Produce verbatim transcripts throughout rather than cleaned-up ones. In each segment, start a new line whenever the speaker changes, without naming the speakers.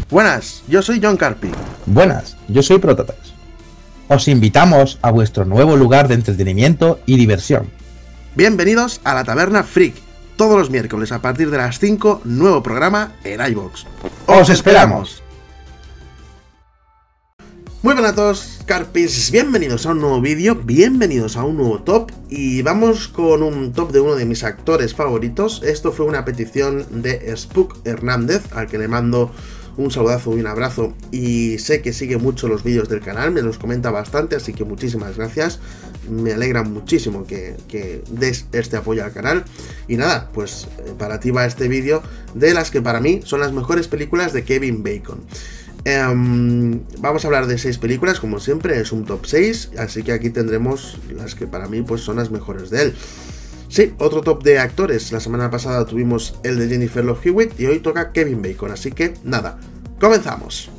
Buenas, yo soy John Carpi.
Buenas, yo soy Prototax. Os invitamos a vuestro nuevo lugar de entretenimiento y diversión.
Bienvenidos a la Taberna Freak. Todos los miércoles a partir de las cinco, nuevo programa en iVoox.
¡Os esperamos!
Muy buenas a todos, Carpis, bienvenidos a un nuevo vídeo, bienvenidos a un nuevo top. Y vamos con un top de uno de mis actores favoritos. Esto fue una petición de Spook Hernández, al que le mando un saludazo y un abrazo, y sé que sigue mucho los vídeos del canal, me los comenta bastante, así que muchísimas gracias. Me alegra muchísimo que, que des este apoyo al canal. Y nada, pues para ti va este vídeo de las que para mí son las mejores películas de Kevin Bacon. Um, vamos a hablar de seis películas, como siempre, es un top seis, así que aquí tendremos las que para mí pues son las mejores de él. Sí, otro top de actores. La semana pasada tuvimos el de Jennifer Love Hewitt y hoy toca Kevin Bacon, así que nada, comenzamos.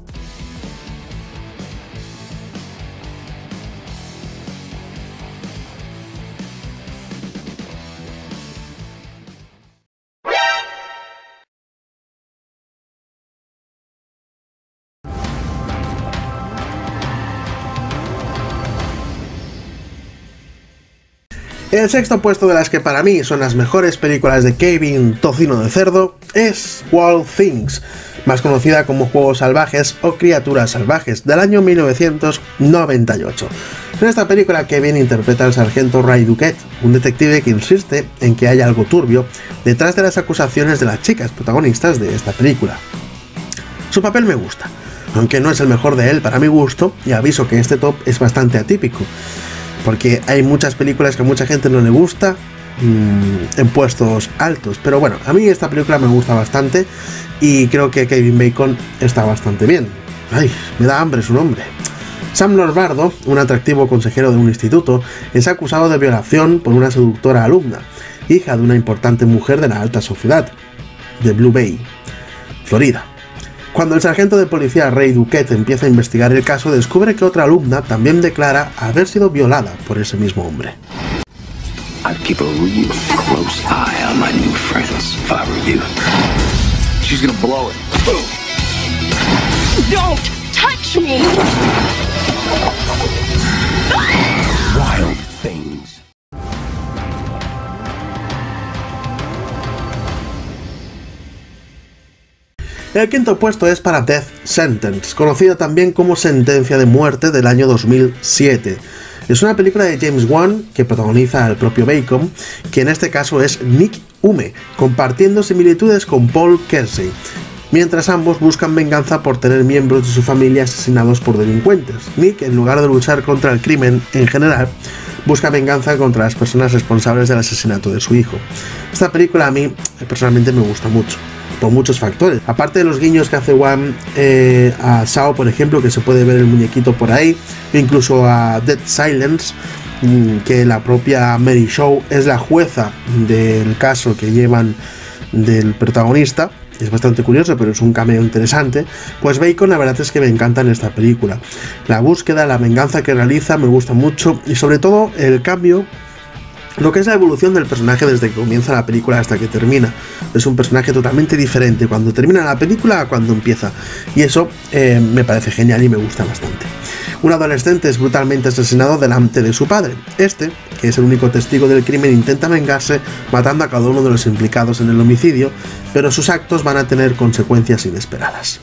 El sexto puesto de las que para mí son las mejores películas de Kevin Tocino de Cerdo es Wild Things, más conocida como Juegos Salvajes o Criaturas Salvajes, del año mil novecientos noventa y ocho. En esta película Kevin interpreta al sargento Ray Duquette, un detective que insiste en que hay algo turbio detrás de las acusaciones de las chicas protagonistas de esta película. Su papel me gusta, aunque no es el mejor de él para mi gusto, y aviso que este top es bastante atípico, porque hay muchas películas que a mucha gente no le gusta mmm, en puestos altos, pero bueno, a mí esta película me gusta bastante y creo que Kevin Bacon está bastante bien. Ay, me da hambre su nombre. Sam Lombardo, un atractivo consejero de un instituto, es acusado de violación por una seductora alumna, hija de una importante mujer de la alta sociedad, de Blue Bay, Florida. Cuando el sargento de policía Ray Duquette empieza a investigar el caso, descubre que otra alumna también declara haber sido violada por ese mismo hombre.
I'd keep a real close eye on my new friends if I were you. She's gonna blow it.
Don't touch me!
Wild Things.
El quinto puesto es para Death Sentence, conocida también como Sentencia de Muerte, del año dos mil siete. Es una película de James Wan que protagoniza al propio Bacon, que en este caso es Nick Hume, compartiendo similitudes con Paul Kersey, mientras ambos buscan venganza por tener miembros de su familia asesinados por delincuentes. Nick, en lugar de luchar contra el crimen en general, busca venganza contra las personas responsables del asesinato de su hijo. Esta película a mí personalmente me gusta mucho, por muchos factores. Aparte de los guiños que hace Wan eh, a Saw, por ejemplo, que se puede ver el muñequito por ahí, incluso a Dead Silence, que la propia Mary Shaw es la jueza del caso que llevan del protagonista. Es bastante curioso, pero es un cameo interesante. Pues Bacon, la verdad es que me encanta en esta película. La búsqueda, la venganza que realiza me gusta mucho, y sobre todo el cambio, lo que es la evolución del personaje desde que comienza la película hasta que termina. Es un personaje totalmente diferente cuando termina la película a cuando empieza, y eso eh, me parece genial y me gusta bastante. Un adolescente es brutalmente asesinado delante de su padre. Este, que es el único testigo del crimen, intenta vengarse matando a cada uno de los implicados en el homicidio, pero sus actos van a tener consecuencias inesperadas.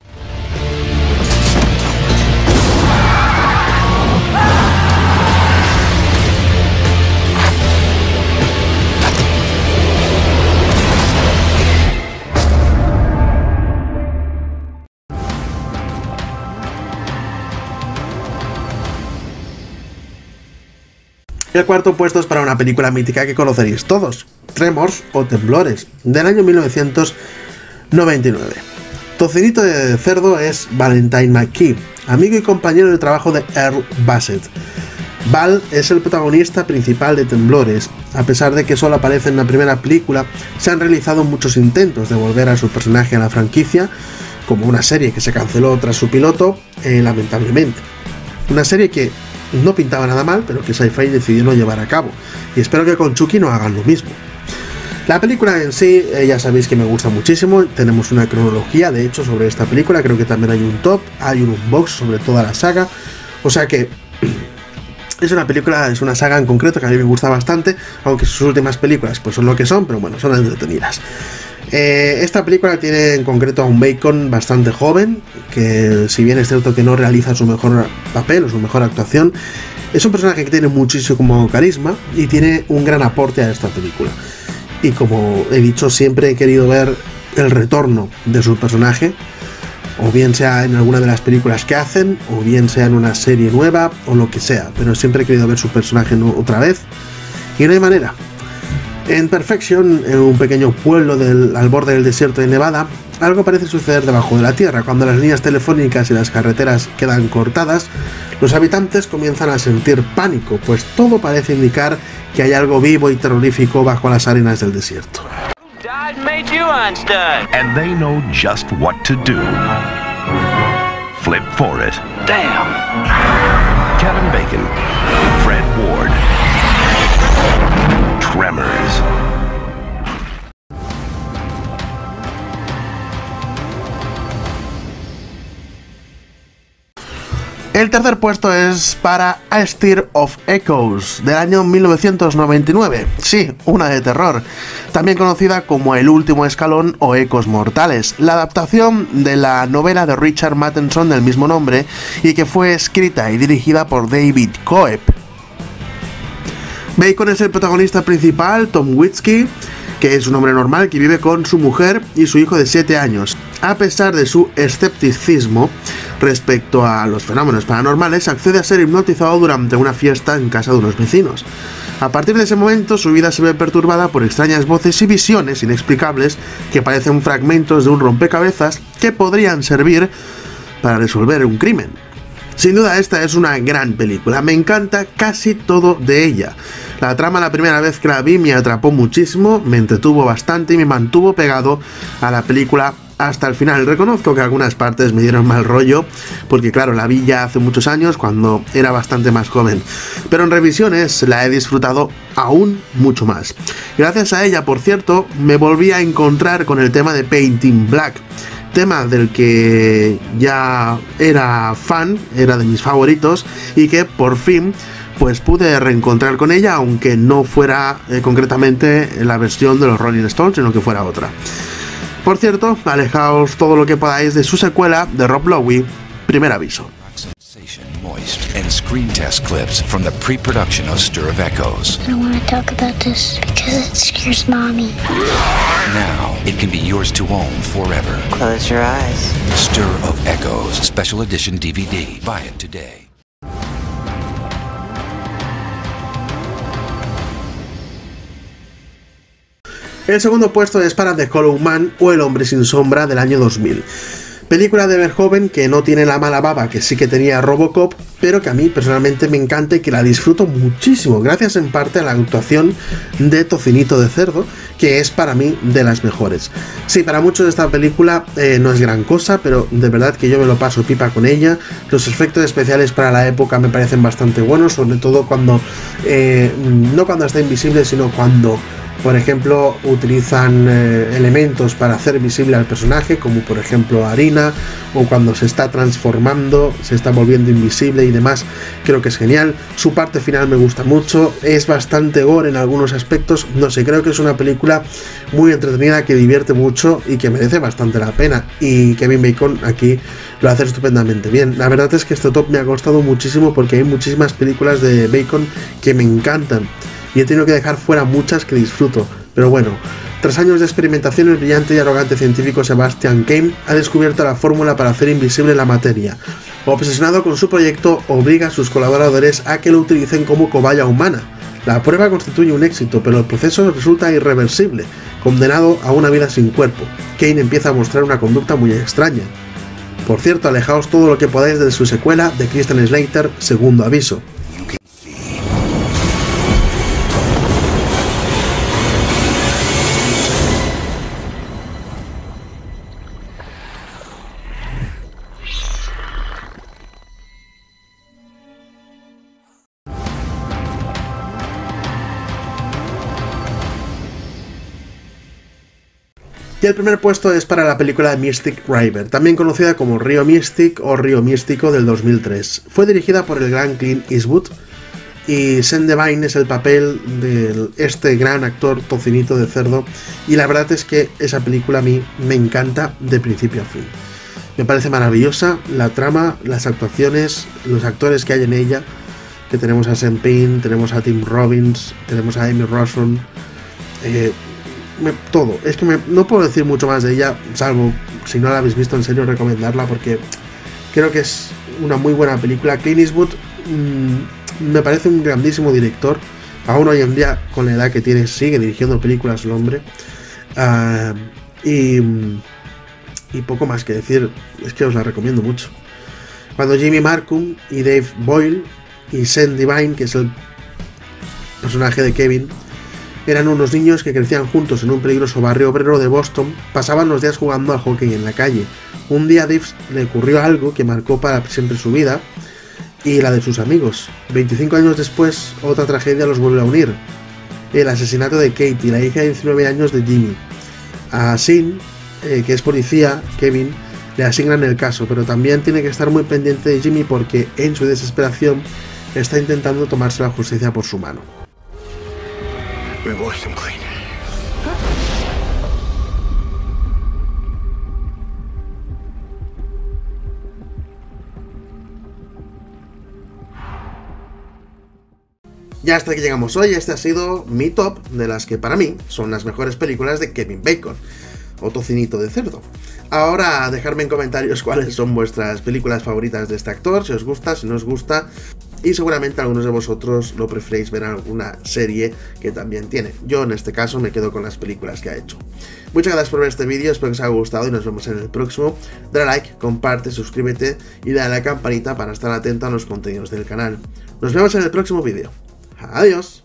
El cuarto puesto es para una película mítica que conoceréis todos, Tremors o Temblores, del año mil novecientos noventa y nueve. Tocinito de cerdo es Valentine McKee, amigo y compañero de trabajo de Earl Bassett. Val es el protagonista principal de Temblores. A pesar de que solo aparece en la primera película, se han realizado muchos intentos de volver a su personaje a la franquicia, como una serie que se canceló tras su piloto, eh, lamentablemente. Una serie que no pintaba nada mal, pero que Sci-Fi decidió no llevar a cabo, y espero que con Chucky no hagan lo mismo. La película en sí, eh, ya sabéis que me gusta muchísimo, tenemos una cronología de hecho sobre esta película, creo que también hay un top, hay un unbox sobre toda la saga, o sea que es una película, es una saga en concreto que a mí me gusta bastante, aunque sus últimas películas pues son lo que son, pero bueno, son entretenidas. Eh, esta película tiene en concreto a un Bacon bastante joven, que si bien es cierto que no realiza su mejor papel o su mejor actuación, es un personaje que tiene muchísimo carisma y tiene un gran aporte a esta película. Y como he dicho, siempre he querido ver el retorno de su personaje, o bien sea en alguna de las películas que hacen, o bien sea en una serie nueva, o lo que sea, pero siempre he querido ver su personaje otra vez, y no hay manera. En Perfection, en un pequeño pueblo del, al borde del desierto de Nevada, algo parece suceder debajo de la tierra. Cuando las líneas telefónicas y las carreteras quedan cortadas, los habitantes comienzan a sentir pánico, pues todo parece indicar que hay algo vivo y terrorífico bajo las arenas del desierto.
And they know just what to do. Flip for it.
Damn.
Kevin Bacon, Fred Ward, Tremors.
El tercer puesto es para A Stir of Echoes, del año mil novecientos noventa y nueve. Sí, una de terror, también conocida como El último escalón o Ecos mortales, la adaptación de la novela de Richard Matheson del mismo nombre y que fue escrita y dirigida por David Coeb. Bacon es el protagonista principal, Tom Witzke, que es un hombre normal que vive con su mujer y su hijo de siete años. A pesar de su escepticismo respecto a los fenómenos paranormales, accede a ser hipnotizado durante una fiesta en casa de unos vecinos. A partir de ese momento, su vida se ve perturbada por extrañas voces y visiones inexplicables que parecen fragmentos de un rompecabezas que podrían servir para resolver un crimen. Sin duda esta es una gran película, me encanta casi todo de ella. La trama la primera vez que la vi me atrapó muchísimo, me entretuvo bastante y me mantuvo pegado a la película hasta el final. Reconozco que algunas partes me dieron mal rollo, porque claro, la vi ya hace muchos años cuando era bastante más joven, pero en revisiones la he disfrutado aún mucho más. Gracias a ella, por cierto, me volví a encontrar con el tema de Painting Black, tema del que ya era fan, era de mis favoritos y que por fin pues pude reencontrar con ella, aunque no fuera eh, concretamente la versión de los Rolling Stones, sino que fuera otra. Por cierto, alejaos todo lo que podáis de su secuela de Rob Lowe, Primer Aviso.
Moist and screen test clips from the pre-production of Stir of Echoes.
I don't want to talk about this because it scares mommy.
Now it can be yours to own forever.
Close your eyes.
Stir of Echoes, special edition D V D. Buy it today.
El segundo puesto es para The Hollow Man o El hombre sin sombra del año dos mil. Película de Verhoeven que no tiene la mala baba que sí que tenía Robocop, pero que a mí personalmente me encanta y que la disfruto muchísimo, gracias en parte a la actuación de Tocinito de Cerdo, que es para mí de las mejores. Sí, para muchos esta película eh, no es gran cosa, pero de verdad que yo me lo paso pipa con ella. Los efectos especiales para la época me parecen bastante buenos, sobre todo cuando, eh, no cuando está invisible, sino cuando, por ejemplo, utilizan eh, elementos para hacer visible al personaje, como por ejemplo harina, o cuando se está transformando, se está volviendo invisible y demás. Creo que es genial. Su parte final me gusta mucho, es bastante gore en algunos aspectos, no sé, creo que es una película muy entretenida, que divierte mucho y que merece bastante la pena, y Kevin Bacon aquí lo hace estupendamente bien. La verdad es que este top me ha costado muchísimo porque hay muchísimas películas de Bacon que me encantan y he tenido que dejar fuera muchas que disfruto, pero bueno, tras años de experimentación, el brillante y arrogante científico Sebastian Kane ha descubierto la fórmula para hacer invisible la materia. Obsesionado con su proyecto, obliga a sus colaboradores a que lo utilicen como cobaya humana. La prueba constituye un éxito, pero el proceso resulta irreversible, condenado a una vida sin cuerpo. Kane empieza a mostrar una conducta muy extraña. Por cierto, alejaos todo lo que podáis de su secuela de Christian Slater, Segundo Aviso. Y el primer puesto es para la película Mystic River, también conocida como Río Mystic o Río Místico del dos mil tres. Fue dirigida por el gran Clint Eastwood y Sean Devine es el papel de este gran actor tocinito de cerdo, y la verdad es que esa película a mí me encanta de principio a fin. Me parece maravillosa la trama, las actuaciones, los actores que hay en ella, que tenemos a Sean Penn, tenemos a Tim Robbins, tenemos a Amy Rossum, eh, Me, todo, es que me, no puedo decir mucho más de ella, salvo si no la habéis visto, en serio recomendarla, porque creo que es una muy buena película. Clint Eastwood mmm, me parece un grandísimo director, aún hoy en día con la edad que tiene sigue dirigiendo películas el hombre, uh, y, y poco más que decir, es que os la recomiendo mucho. Cuando Jimmy Marcum y Dave Boyle y Sean Devine, que es el personaje de Kevin, eran unos niños que crecían juntos en un peligroso barrio obrero de Boston, pasaban los días jugando al hockey en la calle. Un día a Dave le ocurrió algo que marcó para siempre su vida y la de sus amigos. veinticinco años después, otra tragedia los vuelve a unir: el asesinato de Katie, la hija de diecinueve años de Jimmy. A Sean, eh, que es policía, Kevin, le asignan el caso, pero también tiene que estar muy pendiente de Jimmy porque, en su desesperación, está intentando tomarse la justicia por su mano.
We washed him clean.
Ya hasta aquí llegamos hoy. Este ha sido mi top de las que para mí son las mejores películas de Kevin Bacon, o tocinito de cerdo. Ahora dejadme en comentarios cuáles son vuestras películas favoritas de este actor, si os gusta, si no os gusta, y seguramente algunos de vosotros lo preferéis ver en alguna serie que también tiene. Yo en este caso me quedo con las películas que ha hecho. Muchas gracias por ver este vídeo, espero que os haya gustado y nos vemos en el próximo. Dale like, comparte, suscríbete y dale a la campanita para estar atento a los contenidos del canal. Nos vemos en el próximo vídeo. Adiós.